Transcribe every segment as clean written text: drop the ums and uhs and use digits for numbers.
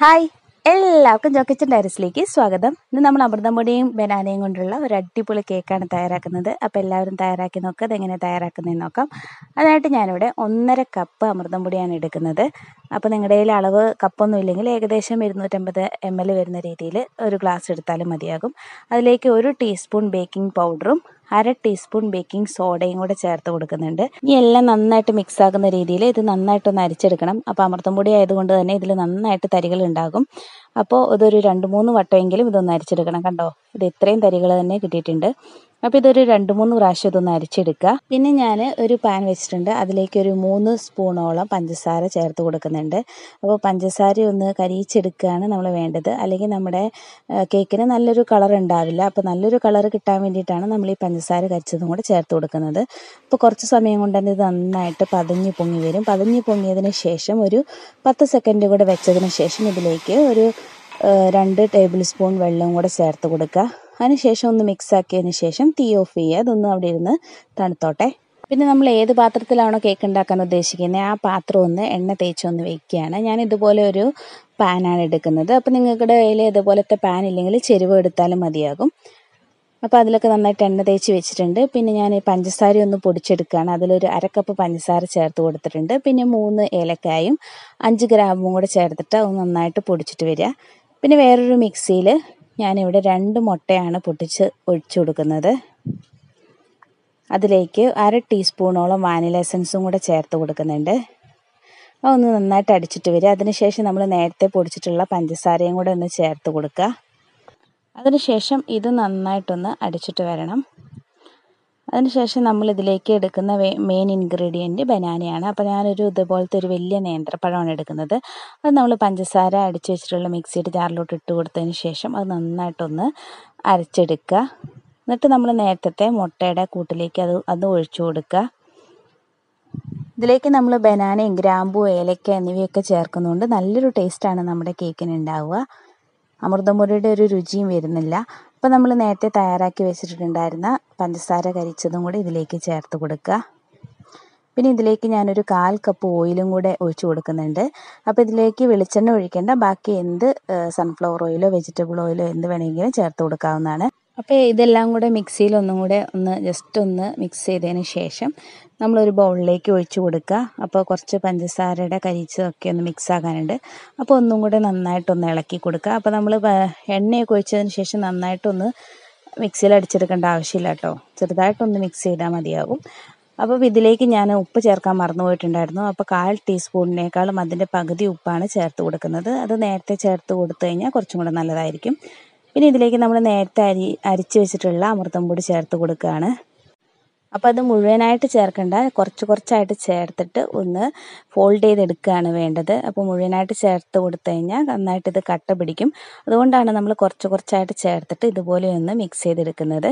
Hi, എല്ലാവർക്കും ജോക്കിച്ചൻ ഡയറീസിലേക്ക് സ്വാഗതം. ഇന്ന് നമ്മൾ അമൃതംപൊടിയും ബനാനയും കൊണ്ടുള്ള ഒരു അടിപൊളി കേക്കാണ് തയ്യാറാക്കുന്നത്. അപ്പോൾ എല്ലാവരും തയ്യാറാക്കി നോക്കുക. അതെങ്ങനെ തയ്യാറാക്കുന്നതെന്ന് നോക്കാം. അതിനായിട്ട് ഞാനിവിടെ 1.5 കപ്പ് അമൃതം പൊടിയാണ് എടുക്കുന്നത്. അപ്പോൾ നിങ്ങളുടെ കയ്യിൽ അളവ് കപ്പൊന്നും ഇല്ലെങ്കിൽ ഏകദേശം 250 ml വരുന്ന രീതിയിൽ ഒരു ഗ്ലാസ് എടുത്താലും മതിയാകും. അതിലേക്ക് 1 ടീസ്പൂൺ ബേക്കിംഗ് പൗഡറും 1/2 ടീസ്പൂൺ ബേക്കിംഗ് സോഡയും കൂടെ ചേർത്ത് കൊടുക്കുന്നുണ്ട്. ഇനി എല്ലാം നന്നായിട്ട് മിക്സ് ആക്കുന്ന രീതിയിൽ ഇത് നന്നായിട്ടൊന്ന് അരിച്ചെടുക്കണം. അപ്പോൾ അമൃതം പൊടി ആയതുകൊണ്ട് തന്നെ ഇതിൽ നന്നായിട്ട് തരികൾ ഉണ്ടാകും. അപ്പോൾ ഇതൊരു 2-3 വട്ടമെങ്കിലും ഇതൊന്ന് അരിച്ചെടുക്കണം. കണ്ടോ, ഇത് ഇത്രയും തരികൾ തന്നെ കിട്ടിയിട്ടുണ്ട്. അപ്പോൾ ഇതൊരു 2-3 പ്രാവശ്യം ഇതൊന്ന് അരിച്ചെടുക്കുക. പിന്നെ ഞാൻ ഒരു പാൻ വെച്ചിട്ടുണ്ട്. അതിലേക്ക് ഒരു 3 സ്പൂണോളം പഞ്ചസാര ചേർത്ത് കൊടുക്കുന്നുണ്ട്. അപ്പോൾ പഞ്ചസാര ഒന്ന് കരിയിച്ചെടുക്കുകയാണ് നമ്മൾ വേണ്ടത്. അല്ലെങ്കിൽ നമ്മുടെ കേക്കിന് നല്ലൊരു കളർ ഉണ്ടാവില്ല. അപ്പോൾ നല്ലൊരു കളർ കിട്ടാൻ വേണ്ടിയിട്ടാണ് നമ്മൾ ഈ പഞ്ചസാര കരിച്ചതും കൂടെ ചേർത്ത് കൊടുക്കുന്നത്. അപ്പോൾ കുറച്ച് സമയം കൊണ്ട് തന്നെ ഇത് നന്നായിട്ട് പതഞ്ഞ് പൊങ്ങി വരും. പതഞ്ഞ് പൊങ്ങിയതിന് ശേഷം ഒരു 10 സെക്കൻഡ് കൂടെ വെച്ചതിന് ശേഷം ഇതിലേക്ക് ഒരു 2 ടേബിൾ സ്പൂൺ വെള്ളം കൂടെ ചേർത്ത് കൊടുക്കുക. അതിനുശേഷം ഒന്ന് മിക്സ് ആക്കിയതിന് ശേഷം തീ ഓഫ് ചെയ്യുക. അതൊന്നും അവിടെ ഇരുന്ന് തണുത്തോട്ടെ. പിന്നെ നമ്മൾ ഏത് പാത്രത്തിലാണോ കേക്ക് ഉണ്ടാക്കാൻ ഉദ്ദേശിക്കുന്നത് ആ പാത്രം ഒന്ന് എണ്ണ തേച്ചൊന്ന് വെക്കുകയാണ്. ഞാൻ ഇതുപോലെ ഒരു പാനാണ് എടുക്കുന്നത്. അപ്പോൾ നിങ്ങളുടെ കയ്യിൽ ഇതുപോലത്തെ പാൻ ഇല്ലെങ്കിൽ ചെരുവ് എടുത്താലും മതിയാകും. അപ്പോൾ അതിലൊക്കെ നന്നായിട്ട് എണ്ണ തേച്ച് വെച്ചിട്ടുണ്ട്. പിന്നെ ഞാൻ പഞ്ചസാര ഒന്ന് പൊടിച്ചെടുക്കുകയാണ്. അതിലൊരു 1/2 കപ്പ് പഞ്ചസാര ചേർത്ത് കൊടുത്തിട്ടുണ്ട്. പിന്നെ 3 ഏലക്കായും 5 ഗ്രാമ്പും കൂടെ ചേർത്തിട്ട് ഒന്ന് നന്നായിട്ട് പൊടിച്ചിട്ട് വരിക. പിന്നെ വേറൊരു മിക്സിയിൽ ഞാനിവിടെ 2 മുട്ടയാണ് പൊട്ടിച്ച് ഒഴിച്ചു കൊടുക്കുന്നത്. അതിലേക്ക് 1/2 ടീസ്പൂണോളം വാനില എസൻസും കൂടെ ചേർത്ത് കൊടുക്കുന്നുണ്ട്. അതൊന്ന് നന്നായിട്ട് അടിച്ചിട്ട് വരിക. അതിനുശേഷം നമ്മൾ നേരത്തെ പൊടിച്ചിട്ടുള്ള പഞ്ചസാരയും കൂടെ ഒന്ന് ചേർത്ത് കൊടുക്കുക. അതിനുശേഷം ഇത് നന്നായിട്ടൊന്ന് അടിച്ചിട്ട് വരണം. അതിനുശേഷം നമ്മൾ ഇതിലേക്ക് എടുക്കുന്ന മെയിൻ ഇൻഗ്രീഡിയൻറ്റ് ബനാനയാണ്. അപ്പോൾ ഞാനൊരു ഇതുപോലത്തെ ഒരു വലിയ നേന്ത്രപ്പഴമാണ് എടുക്കുന്നത്. അത് നമ്മൾ പഞ്ചസാര അടിച്ച് വെച്ചിട്ടുള്ള മിക്സിയുടെ ജാറിലോട്ട് ഇട്ട് കൊടുത്തതിന് ശേഷം അത് നന്നായിട്ടൊന്ന് അരച്ചെടുക്കുക. എന്നിട്ട് നമ്മൾ നേരത്തെ മുട്ടയുടെ കൂട്ടിലേക്ക് അത് ഒഴിച്ചു കൊടുക്കുക. ഇതിലേക്ക് നമ്മൾ ബനാനയും ഗ്രാമ്പൂ ഏലക്ക എന്നിവയൊക്കെ ചേർക്കുന്നതുകൊണ്ട് നല്ലൊരു ടേസ്റ്റാണ് നമ്മുടെ കേക്കിന് ഉണ്ടാവുക. അമൃതം പൊടിയുടെ ഒരു രുചിയും വരുന്നില്ല. അപ്പോൾ നമ്മൾ നേരത്തെ തയ്യാറാക്കി വെച്ചിട്ടുണ്ടായിരുന്ന പഞ്ചസാര കരിച്ചതും കൂടി ഇതിലേക്ക് ചേർത്ത് കൊടുക്കുക. പിന്നെ ഇതിലേക്ക് ഞാനൊരു 1/4 കപ്പ് ഓയിലും കൂടെ ഒഴിച്ചു കൊടുക്കുന്നുണ്ട്. അപ്പോൾ ഇതിലേക്ക് വെളിച്ചെണ്ണ ഒഴിക്കേണ്ട, ബാക്കി എന്ത് സൺഫ്ലവർ ഓയിലോ വെജിറ്റബിൾ ഓയിലോ എന്ത് വേണമെങ്കിലും ചേർത്ത് കൊടുക്കാവുന്നതാണ്. അപ്പോൾ ഇതെല്ലാം കൂടെ മിക്സിയിൽ ഒന്നും കൂടെ ജസ്റ്റ് ഒന്ന് മിക്സ് ചെയ്തതിന് ശേഷം നമ്മളൊരു ബൗളിലേക്ക് ഒഴിച്ചു കൊടുക്കുക. അപ്പോൾ കുറച്ച് പഞ്ചസാരയുടെ കരിച്ചതൊക്കെ ഒന്ന് മിക്സ് ആകാനുണ്ട്. അപ്പോൾ ഒന്നും കൂടെ നന്നായിട്ടൊന്ന് ഇളക്കി കൊടുക്കുക. അപ്പോൾ നമ്മൾ എണ്ണയൊക്കെ ഒഴിച്ചതിന് ശേഷം നന്നായിട്ടൊന്ന് മിക്സിയിൽ അടിച്ചെടുക്കേണ്ട ആവശ്യമില്ല കേട്ടോ. ചെറുതായിട്ടൊന്ന് മിക്സ് ചെയ്താൽ മതിയാകും. അപ്പോൾ ഇതിലേക്ക് ഞാൻ ഉപ്പ് ചേർക്കാൻ മറന്നുപോയിട്ടുണ്ടായിരുന്നു. അപ്പോൾ 1/4 ടീസ്പൂണിനേക്കാളും അതിൻ്റെ പകുതി ഉപ്പാണ് ചേർത്ത് കൊടുക്കുന്നത്. അത് നേരത്തെ ചേർത്ത് കൊടുത്തു കഴിഞ്ഞാൽ കുറച്ചും കൂടെ നല്ലതായിരിക്കും. പിന്നെ ഇതിലേക്ക് നമ്മൾ നേരത്തെ അരിച്ച് വെച്ചിട്ടുള്ള അമൃതം പൊടി ചേർത്ത് കൊടുക്കുകയാണ്. അപ്പോൾ അത് മുഴുവനായിട്ട് ചേർക്കേണ്ട, കുറച്ചായിട്ട് ചേർത്തിട്ട് ഒന്ന് ഫോൾഡ് ചെയ്തെടുക്കുകയാണ് വേണ്ടത്. അപ്പോൾ മുഴുവനായിട്ട് ചേർത്ത് കൊടുത്തു കഴിഞ്ഞാൽ നന്നായിട്ട് ഇത് കട്ട പിടിക്കും. അതുകൊണ്ടാണ് നമ്മൾ കുറച്ചായിട്ട് ചേർത്തിട്ട് ഇതുപോലെ ഒന്ന് മിക്സ് ചെയ്തെടുക്കുന്നത്.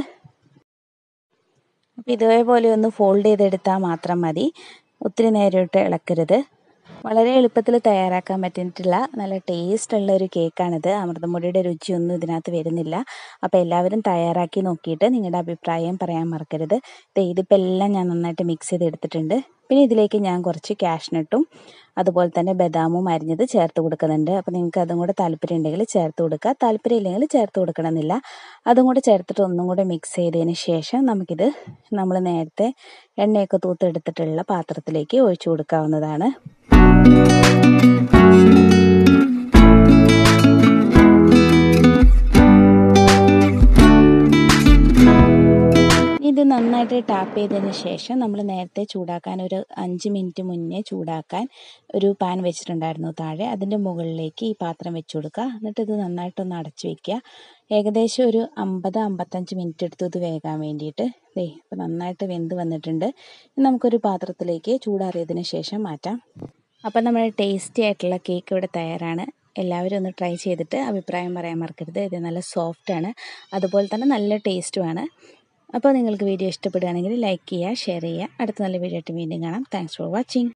അപ്പോൾ ഇതേപോലെ ഒന്ന് ഫോൾഡ് ചെയ്തെടുത്താൽ മാത്രം മതി. ഒത്തിരി നേരിട്ട് ഇളക്കരുത്. വളരെ എളുപ്പത്തിൽ തയ്യാറാക്കാൻ പറ്റിയിട്ടുള്ള നല്ല ടേസ്റ്റുള്ള ഒരു കേക്കാണിത്. അമൃതം പൊടിയുടെ രുചിയൊന്നും ഇതിനകത്ത് വരുന്നില്ല. അപ്പോൾ എല്ലാവരും തയ്യാറാക്കി നോക്കിയിട്ട് നിങ്ങളുടെ അഭിപ്രായം പറയാൻ മറക്കരുത്. ഇതിപ്പോൾ എല്ലാം ഞാൻ നന്നായിട്ട് മിക്സ് ചെയ്തെടുത്തിട്ടുണ്ട്. പിന്നെ ഇതിലേക്ക് ഞാൻ കുറച്ച് കാഷ്നട്ടും അതുപോലെ തന്നെ ബദാമും അരിഞ്ഞത് ചേർത്ത് കൊടുക്കുന്നുണ്ട്. അപ്പോൾ നിങ്ങൾക്ക് അതും കൂടെ താല്പര്യം ഉണ്ടെങ്കിൽ ചേർത്ത് കൊടുക്കുക, താല്പര്യം ഇല്ലെങ്കിൽ ചേർത്ത് കൊടുക്കണമെന്നില്ല. അതും കൂടെ ചേർത്തിട്ട് ഒന്നും കൂടെ മിക്സ് ചെയ്തതിന് ശേഷം നമുക്കിത് നമ്മൾ നേരത്തെ എണ്ണയൊക്കെ തൂത്തെടുത്തിട്ടുള്ള പാത്രത്തിലേക്ക് ഒഴിച്ചു കൊടുക്കാവുന്നതാണ്. ഇത് നന്നായിട്ട് ടാപ്പ് ചെയ്തതിന് ശേഷം നമ്മൾ നേരത്തെ ചൂടാക്കാൻ ഒരു 5 മിനിറ്റ് മുന്നേ ചൂടാക്കാൻ ഒരു പാൻ വെച്ചിട്ടുണ്ടായിരുന്നു താഴെ. അതിൻ്റെ മുകളിലേക്ക് ഈ പാത്രം വെച്ച് കൊടുക്കുക. എന്നിട്ട് ഇത് നന്നായിട്ടൊന്ന് അടച്ചു വയ്ക്കുക. ഏകദേശം ഒരു 50-55 മിനിറ്റ് എടുത്തു ഇത് വേകാൻ വേണ്ടിയിട്ട്. ഇപ്പോൾ നന്നായിട്ട് വെന്ത് വന്നിട്ടുണ്ട്. നമുക്കൊരു പാത്രത്തിലേക്ക് ചൂടാറിയതിന് ശേഷം മാറ്റാം. അപ്പോൾ നമ്മുടെ ടേസ്റ്റി ആയിട്ടുള്ള കേക്ക് ഇവിടെ തയ്യാറാണ്. എല്ലാവരും ഒന്ന് ട്രൈ ചെയ്തിട്ട് അഭിപ്രായം പറയാൻ മറക്കരുത്. ഇത് നല്ല സോഫ്റ്റാണ്, അതുപോലെ തന്നെ നല്ല ടേസ്റ്റുമാണ്. അപ്പോൾ നിങ്ങൾക്ക് വീഡിയോ ഇഷ്ടപ്പെടുകയാണെങ്കിൽ ലൈക്ക് ചെയ്യുക, ഷെയർ ചെയ്യുക. അടുത്ത നല്ല വീഡിയോ ആയിട്ട് വീണ്ടും കാണാം. Thanks for watching.